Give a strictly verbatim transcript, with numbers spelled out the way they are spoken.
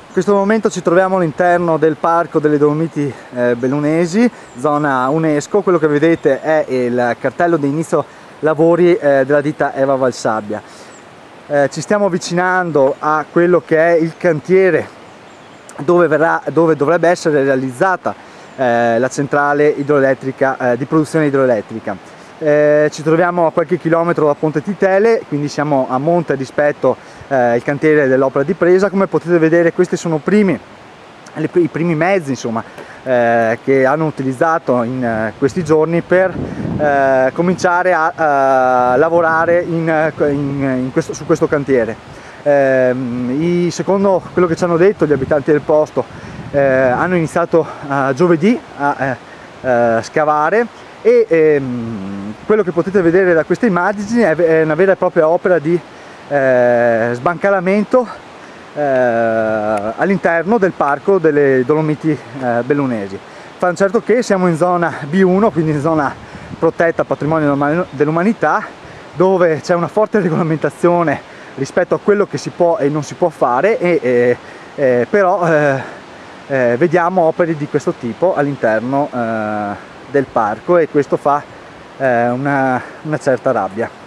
In questo momento ci troviamo all'interno del Parco delle Dolomiti eh, Bellunesi, zona UNESCO. Quello che vedete è il cartello di inizio lavori eh, della ditta Eva Valsabbia. Eh, ci stiamo avvicinando a quello che è il cantiere dove, verrà, dove dovrebbe essere realizzata eh, la centrale idroelettrica eh, di produzione idroelettrica. Eh, ci troviamo a qualche chilometro da Ponte Titele, quindi siamo a monte rispetto al eh, cantiere dell'opera di presa. Come potete vedere, questi sono primi, le, i primi mezzi insomma, eh, che hanno utilizzato in eh, questi giorni per eh, cominciare a, a lavorare in, in, in questo, su questo cantiere. Eh, i, secondo quello che ci hanno detto gli abitanti del posto, eh, hanno iniziato eh, giovedì a eh, eh, scavare e ehm, quello che potete vedere da queste immagini è, è una vera e propria opera di eh, sbancalamento eh, all'interno del Parco delle Dolomiti eh, Bellunesi. Fa un certo che siamo in zona B uno, quindi in zona protetta patrimonio dell'umanità, dove c'è una forte regolamentazione rispetto a quello che si può e non si può fare, e, e, e però eh, eh, vediamo opere di questo tipo all'interno eh, del parco, e questo fa eh, una, una certa rabbia.